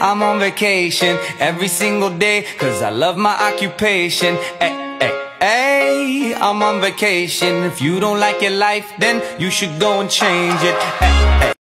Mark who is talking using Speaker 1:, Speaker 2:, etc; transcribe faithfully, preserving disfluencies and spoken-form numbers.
Speaker 1: I'm on vacation every single day, cause I love my occupation. Ay, ay, ay, I'm on vacation. If you don't like your life, then you should go and change it. Ay, ay.